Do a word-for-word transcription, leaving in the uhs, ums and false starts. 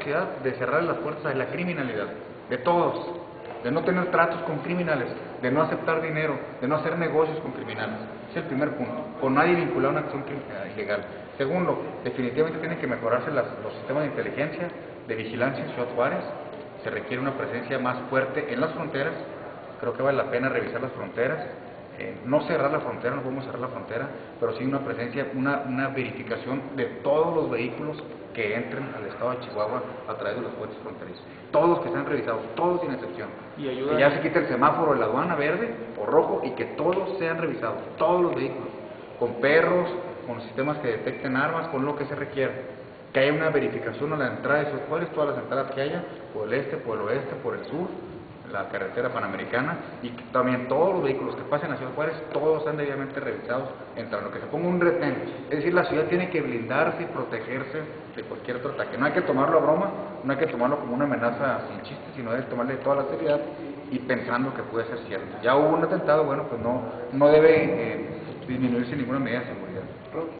sociedad de cerrar las puertas a la criminalidad, de todos, de no tener tratos con criminales, de no aceptar dinero, de no hacer negocios con criminales. Ese es el primer punto, con nadie vinculado a una acción ilegal. Segundo, definitivamente tienen que mejorarse las, los sistemas de inteligencia, de vigilancia en Ciudad Juárez. Se requiere una presencia más fuerte en las fronteras. Creo que vale la pena revisar las fronteras, eh, no cerrar la frontera, no podemos cerrar la frontera, pero sí una presencia, una, una verificación de todos los vehículos que entren al estado de Chihuahua a través de los puentes fronterizos. Todos que sean revisados, todos sin excepción. Y ayuda que ya se quite el semáforo de la aduana verde o rojo y que todos sean revisados, todos los vehículos, con perros, con sistemas que detecten armas, con lo que se requiera. Que haya una verificación a la entrada de Ciudad Juárez, todas las entradas que haya, por el este, por el oeste, por el sur, la carretera panamericana, y que también todos los vehículos que pasen a Ciudad Juárez, todos sean debidamente revisados, entrando, que se ponga un retén. Es decir, la ciudad tiene que blindarse y protegerse de cualquier otro ataque. No hay que tomarlo a broma, no hay que tomarlo como una amenaza sin chiste, sino debe tomarle toda la seriedad y pensando que puede ser cierto. Ya hubo un atentado, bueno, pues no, no debe eh, disminuirse ninguna medida de seguridad.